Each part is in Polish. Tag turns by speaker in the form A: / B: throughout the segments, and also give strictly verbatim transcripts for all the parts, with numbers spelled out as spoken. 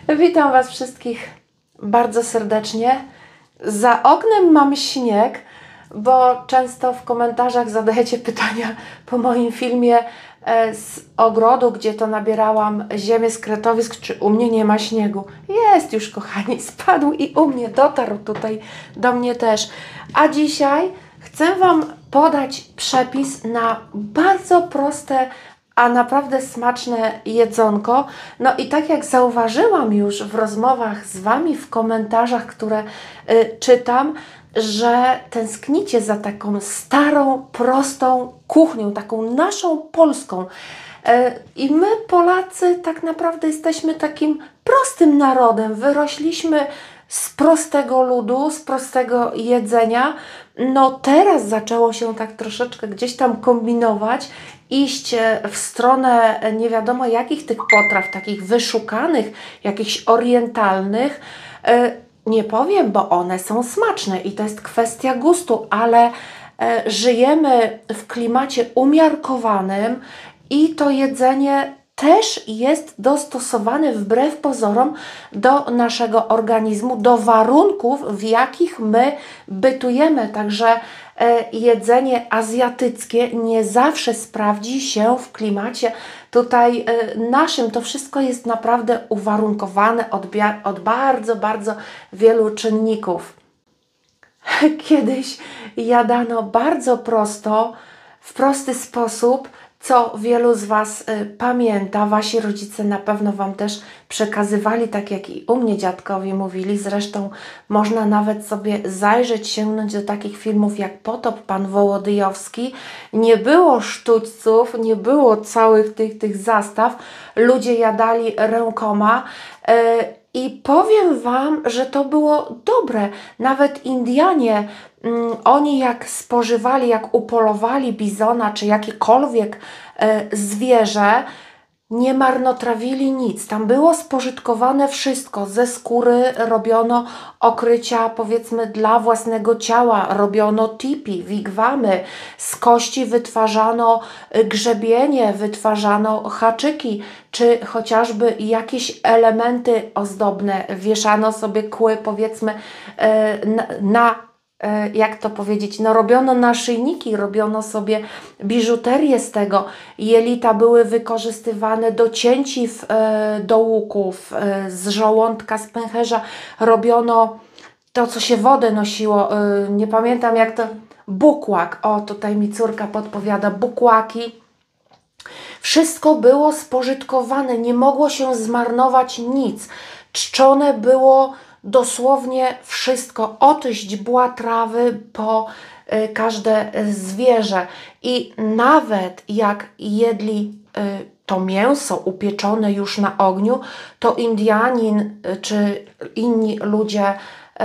A: Witam Was wszystkich bardzo serdecznie. Za oknem mam śnieg, bo często w komentarzach zadajecie pytania po moim filmie z ogrodu, gdzie to nabierałam ziemię z kretowisk, czy u mnie nie ma śniegu. Jest już, kochani, spadł i u mnie, dotarł tutaj do mnie też. A dzisiaj chcę Wam podać przepis na bardzo proste, a naprawdę smaczne jedzonko. No i tak jak zauważyłam już w rozmowach z Wami, w komentarzach, które y, czytam, że tęsknicie za taką starą, prostą kuchnią, taką naszą polską. Y, I my Polacy tak naprawdę jesteśmy takim prostym narodem. Wyrośliśmy z prostego ludu, z prostego jedzenia. No teraz zaczęło się tak troszeczkę gdzieś tam kombinować, iść w stronę nie wiadomo jakich tych potraw, takich wyszukanych, jakichś orientalnych. Nie powiem, bo one są smaczne i to jest kwestia gustu, ale żyjemy w klimacie umiarkowanym i to jedzenie też jest dostosowane wbrew pozorom do naszego organizmu, do warunków, w jakich my bytujemy. Także e, jedzenie azjatyckie nie zawsze sprawdzi się w klimacie tutaj e, naszym. To wszystko jest naprawdę uwarunkowane od, od bardzo, bardzo wielu czynników. Kiedyś jadano bardzo prosto, w prosty sposób, co wielu z Was y, pamięta. Wasi rodzice na pewno Wam też przekazywali, tak jak i u mnie dziadkowie mówili. Zresztą można nawet sobie zajrzeć, sięgnąć do takich filmów jak Potop, Pan Wołodyjowski. Nie było sztućców, nie było całych tych, tych zastaw. Ludzie jadali rękoma. Y, I powiem Wam, że to było dobre. Nawet Indianie, mm, oni jak spożywali, jak upolowali bizona, czy jakiekolwiek e, zwierzę, nie marnotrawili nic. Tam było spożytkowane wszystko. Ze skóry robiono okrycia, powiedzmy, dla własnego ciała. Robiono tipi, wigwamy. Z kości wytwarzano grzebienie, wytwarzano haczyki, czy chociażby jakieś elementy ozdobne. Wieszano sobie kły, powiedzmy, na, na jak to powiedzieć, no robiono naszyjniki, robiono sobie biżuterię z tego. Jelita były wykorzystywane do cięciw, do łuków, z żołądka, z pęcherza robiono to, co się wodę nosiło, nie pamiętam jak to, bukłak, o tutaj mi córka podpowiada, bukłaki. Wszystko było spożytkowane, nie mogło się zmarnować nic. Czczone było dosłownie wszystko, od źdźbła trawy po y, każde zwierzę. I nawet jak jedli y, to mięso upieczone już na ogniu, to Indianin y, czy inni ludzie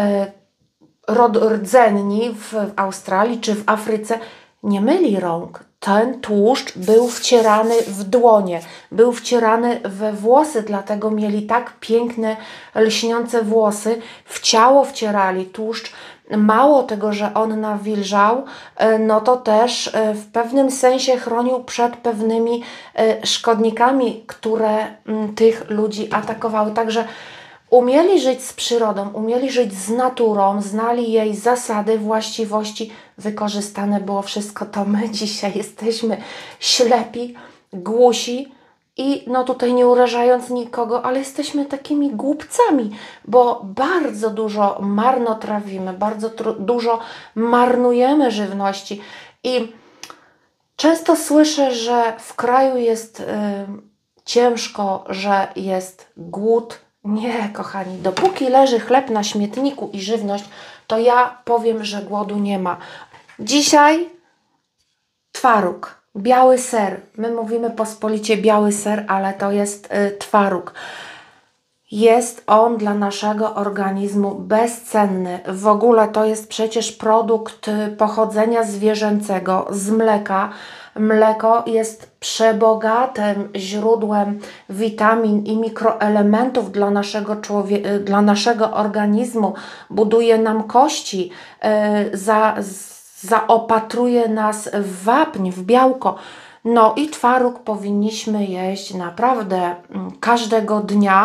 A: y, rdzenni w Australii czy w Afryce nie myli rąk. Ten tłuszcz był wcierany w dłonie, był wcierany we włosy, dlatego mieli tak piękne, lśniące włosy. W ciało wcierali tłuszcz. Mało tego, że on nawilżał, no to też w pewnym sensie chronił przed pewnymi szkodnikami, które tych ludzi atakowały. Także umieli żyć z przyrodą, umieli żyć z naturą, znali jej zasady, właściwości, wykorzystane było wszystko to. My dzisiaj jesteśmy ślepi, głusi i no tutaj nie urażając nikogo, ale jesteśmy takimi głupcami, bo bardzo dużo marnotrawimy, bardzo dużo marnujemy żywności i często słyszę, że w kraju jest y, ciężko, że jest głód. Nie, kochani, dopóki leży chleb na śmietniku i żywność, to ja powiem, że głodu nie ma. Dzisiaj twaróg, biały ser. My mówimy pospolicie biały ser, ale to jest y, twaróg. Jest on dla naszego organizmu bezcenny. W ogóle to jest przecież produkt pochodzenia zwierzęcego, z mleka. Mleko jest przebogatym źródłem witamin i mikroelementów dla naszego, człowie- dla naszego organizmu. Buduje nam kości, yy, za, zaopatruje nas w wapń, w białko. No i twaróg powinniśmy jeść naprawdę każdego dnia,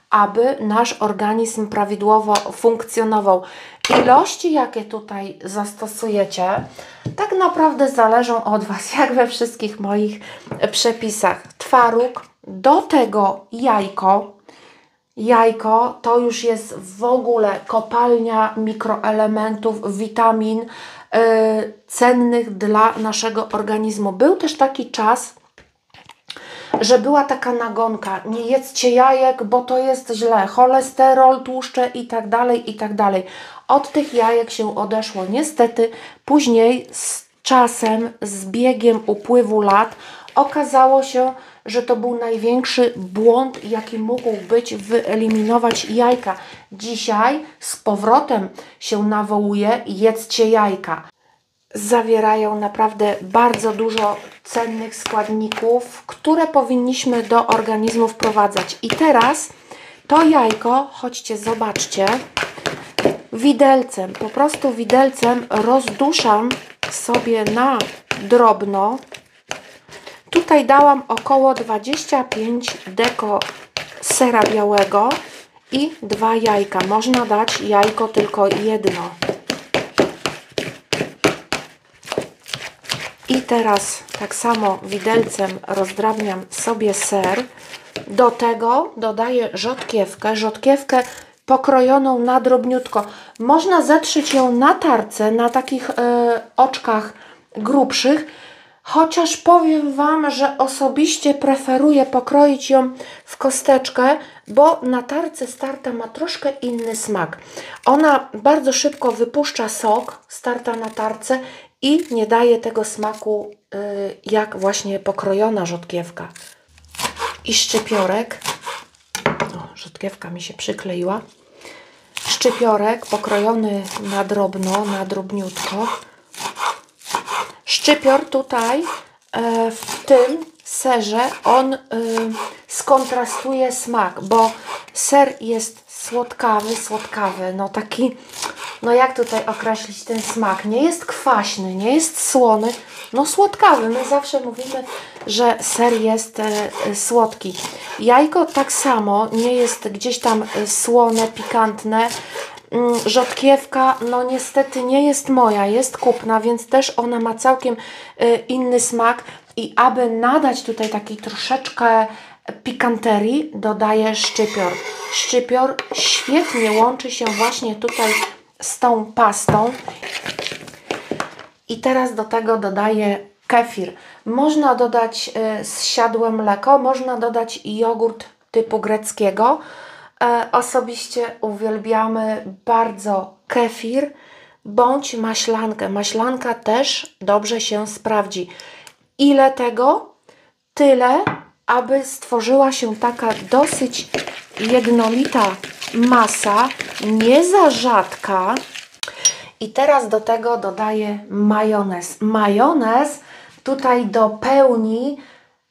A: aby nasz organizm prawidłowo funkcjonował. Ilości, jakie tutaj zastosujecie, tak naprawdę zależą od Was, jak we wszystkich moich przepisach. Twaróg, do tego jajko. Jajko to już jest w ogóle kopalnia mikroelementów, witamin yy, cennych dla naszego organizmu. Był też taki czas, że była taka nagonka, nie jedzcie jajek, bo to jest źle, cholesterol, tłuszcze i tak dalej, i tak dalej. Od tych jajek się odeszło. Niestety później z czasem, z biegiem upływu lat okazało się, że to był największy błąd, jaki mógł być, wyeliminować jajka. Dzisiaj z powrotem się nawołuje, jedzcie jajka. Zawierają naprawdę bardzo dużo cennych składników, które powinniśmy do organizmu wprowadzać. I teraz to jajko, chodźcie, zobaczcie, widelcem, po prostu widelcem rozduszam sobie na drobno. Tutaj dałam około dwadzieścia pięć deko sera białego i dwa jajka. Można dać jajko tylko jedno. I teraz tak samo widelcem rozdrabniam sobie ser. Do tego dodaję rzodkiewkę. Rzodkiewkę pokrojoną na drobniutko. Można zetrzeć ją na tarce, na takich e, oczkach grubszych. Chociaż powiem Wam, że osobiście preferuję pokroić ją w kosteczkę, bo na tarce starta ma troszkę inny smak. Ona bardzo szybko wypuszcza sok, starta na tarce i nie daje tego smaku yy, jak właśnie pokrojona rzodkiewka. I szczypiorek. O, rzodkiewka mi się przykleiła. Szczypiorek pokrojony na drobno, na drobniutko. Szczypior tutaj e, w tym serze on y, skontrastuje smak, bo ser jest słodkawy, słodkawy, no taki, no jak tutaj określić ten smak? Nie jest kwaśny, nie jest słony, no słodkawy. My zawsze mówimy, że ser jest e, słodki. Jajko tak samo nie jest gdzieś tam słone, pikantne. Rzodkiewka, no niestety nie jest moja, jest kupna, więc też ona ma całkiem y, inny smak i aby nadać tutaj takiej troszeczkę pikanterii, dodaję szczypior. Szczypior świetnie łączy się właśnie tutaj z tą pastą i teraz do tego dodaję kefir. Można dodać y, zsiadłe mleko, można dodać jogurt typu greckiego. E, osobiście uwielbiamy bardzo kefir bądź maślankę. Maślanka też dobrze się sprawdzi. Ile tego? Tyle, aby stworzyła się taka dosyć jednolita masa, nie za rzadka. I teraz do tego dodaję majonez. Majonez tutaj dopełni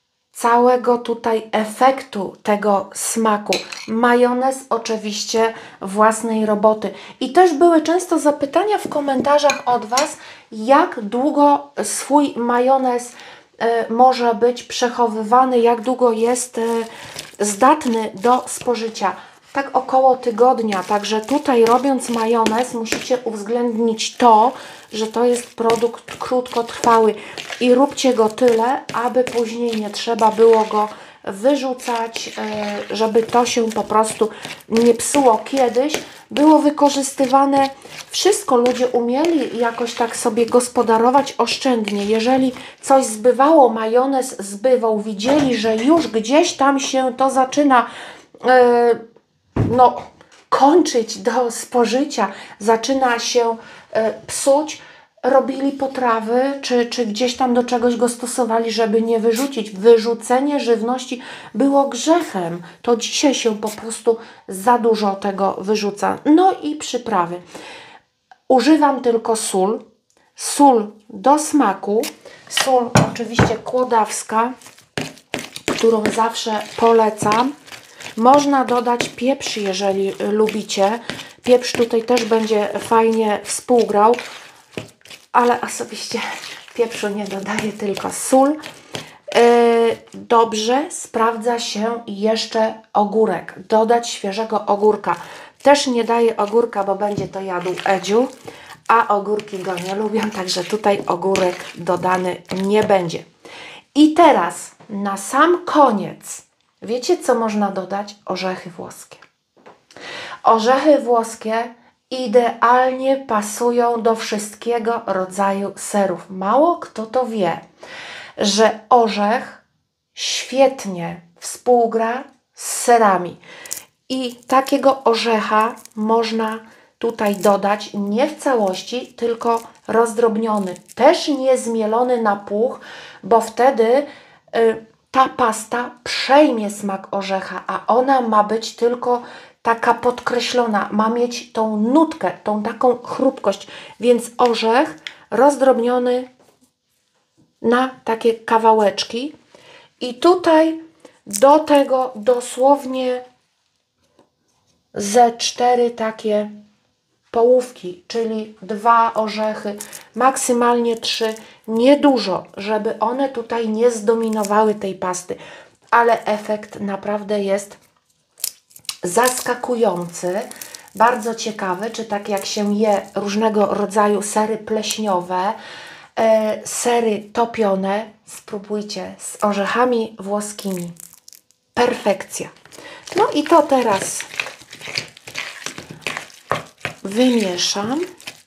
A: całego tutaj efektu tego smaku. Majonez oczywiście własnej roboty. I też były często zapytania w komentarzach od Was, jak długo swój majonez y, może być przechowywany, jak długo jest y, zdatny do spożycia. Tak około tygodnia. Także tutaj robiąc majonez musicie uwzględnić to, że to jest produkt krótkotrwały i róbcie go tyle, aby później nie trzeba było go wyrzucać, żeby to się po prostu nie psuło. Kiedyś było wykorzystywane wszystko, ludzie umieli jakoś tak sobie gospodarować oszczędnie. Jeżeli coś zbywało, majonez zbywał, widzieli, że już gdzieś tam się to zaczyna yy, no, kończyć do spożycia, zaczyna się e, psuć, robili potrawy, czy, czy gdzieś tam do czegoś go stosowali, żeby nie wyrzucić. Wyrzucenie żywności było grzechem. To dzisiaj się po prostu za dużo tego wyrzuca. No i przyprawy. Używam tylko sól. Sól do smaku. Sól oczywiście kłodawska, którą zawsze polecam. Można dodać pieprz, jeżeli lubicie. Pieprz tutaj też będzie fajnie współgrał, ale osobiście pieprzu nie dodaję, tylko sól. Dobrze sprawdza się jeszcze ogórek. Dodać świeżego ogórka. Też nie daję ogórka, bo będzie to jadł Edziu, a ogórki go nie lubią, także tutaj ogórek dodany nie będzie. I teraz na sam koniec, wiecie co można dodać? Orzechy włoskie. Orzechy włoskie idealnie pasują do wszystkiego rodzaju serów. Mało kto to wie, że orzech świetnie współgra z serami. I takiego orzecha można tutaj dodać nie w całości, tylko rozdrobniony. Też nie zmielony na puch, bo wtedy y, ta pasta przejmie smak orzecha, a ona ma być tylko taka podkreślona, ma mieć tą nutkę, tą taką chrupkość, więc orzech rozdrobniony na takie kawałeczki i tutaj do tego dosłownie ze cztery takie połówki, czyli dwa orzechy, maksymalnie trzy, niedużo, żeby one tutaj nie zdominowały tej pasty, ale efekt naprawdę jest zaskakujący, bardzo ciekawy, czy tak jak się je różnego rodzaju sery pleśniowe, e, sery topione, spróbujcie z orzechami włoskimi. Perfekcja. No i to teraz wymieszam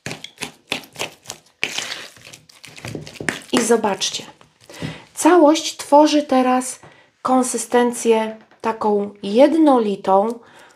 A: i zobaczcie. Całość tworzy teraz konsystencję taką jednolitą.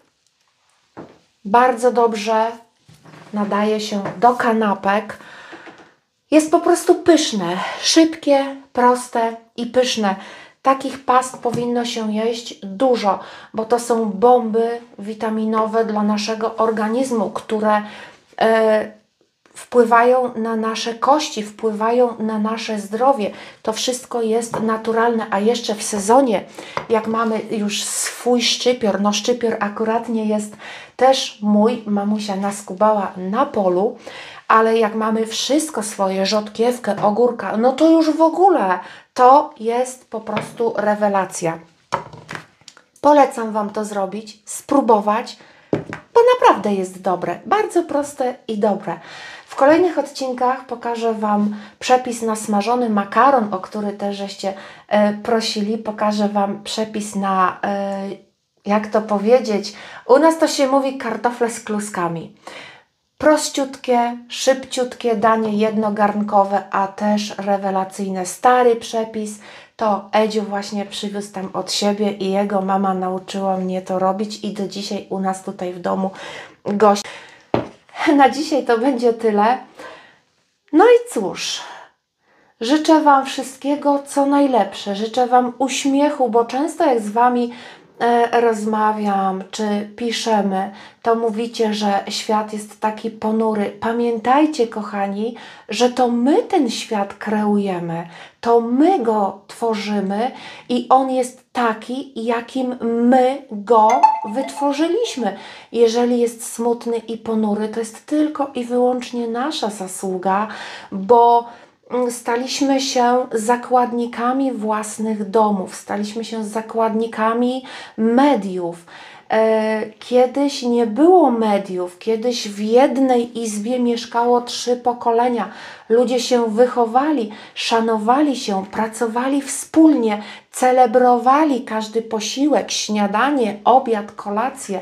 A: Bardzo dobrze nadaje się do kanapek. Jest po prostu pyszne, szybkie, proste i pyszne. Takich past powinno się jeść dużo, bo to są bomby witaminowe dla naszego organizmu, które e, wpływają na nasze kości, wpływają na nasze zdrowie. To wszystko jest naturalne, a jeszcze w sezonie, jak mamy już swój szczypior, no szczypior akuratnie jest też mój, mamusia naskubała na polu, ale jak mamy wszystko swoje, rzodkiewkę, ogórka, no to już w ogóle to jest po prostu rewelacja. Polecam Wam to zrobić, spróbować, bo naprawdę jest dobre, bardzo proste i dobre. W kolejnych odcinkach pokażę Wam przepis na smażony makaron, o który też żeście e, prosili. Pokażę Wam przepis na, e, jak to powiedzieć, u nas to się mówi kartofle z kluskami. Prościutkie, szybciutkie danie jednogarnkowe, a też rewelacyjne. Stary przepis to Edziu właśnie przywiózł tam od siebie i jego mama nauczyła mnie to robić i do dzisiaj u nas tutaj w domu gość. Na dzisiaj to będzie tyle. No i cóż, życzę Wam wszystkiego co najlepsze. Życzę Wam uśmiechu, bo często jak z Wami e, rozmawiam czy piszemy, to mówicie, że świat jest taki ponury. Pamiętajcie, kochani, że to my ten świat kreujemy. To my go tworzymy i on jest taki, jakim my go wytworzyliśmy. Jeżeli jest smutny i ponury, to jest tylko i wyłącznie nasza zasługa, bo staliśmy się zakładnikami własnych domów, staliśmy się zakładnikami mediów. Kiedyś nie było mediów, kiedyś w jednej izbie mieszkało trzy pokolenia. Ludzie się wychowali, szanowali się, pracowali wspólnie, celebrowali każdy posiłek, śniadanie, obiad, kolację.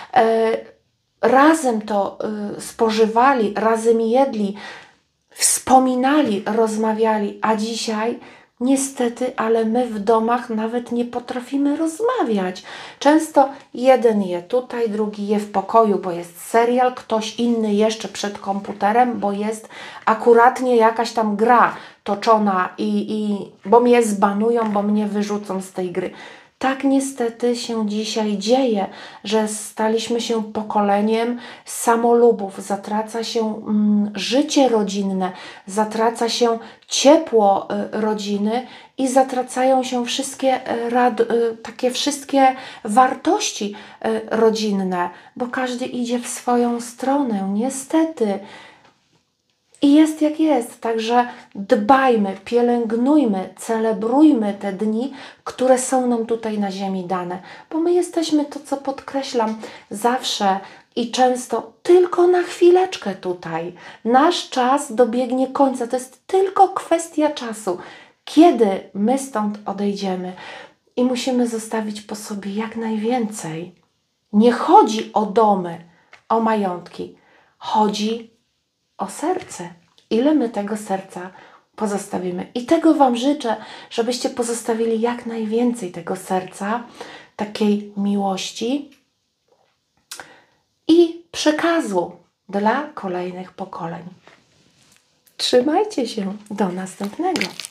A: Razem to spożywali, razem jedli, wspominali, rozmawiali, a dzisiaj niestety, ale my w domach nawet nie potrafimy rozmawiać. Często jeden je tutaj, drugi je w pokoju, bo jest serial, ktoś inny jeszcze przed komputerem, bo jest akuratnie jakaś tam gra toczona i, i bo mnie zbanują, bo mnie wyrzucą z tej gry. Tak niestety się dzisiaj dzieje, że staliśmy się pokoleniem samolubów, zatraca się mm, życie rodzinne, zatraca się ciepło y, rodziny i zatracają się wszystkie, y, rad, y, takie wszystkie wartości y, rodzinne, bo każdy idzie w swoją stronę, niestety. I jest jak jest, także dbajmy, pielęgnujmy, celebrujmy te dni, które są nam tutaj na ziemi dane, bo my jesteśmy, to co podkreślam, zawsze i często tylko na chwileczkę tutaj. Nasz czas dobiegnie końca, to jest tylko kwestia czasu, kiedy my stąd odejdziemy i musimy zostawić po sobie jak najwięcej. Nie chodzi o domy, o majątki, chodzi o serce. Ile my tego serca pozostawimy. I tego Wam życzę, żebyście pozostawili jak najwięcej tego serca, takiej miłości i przekazu dla kolejnych pokoleń. Trzymajcie się. Do następnego.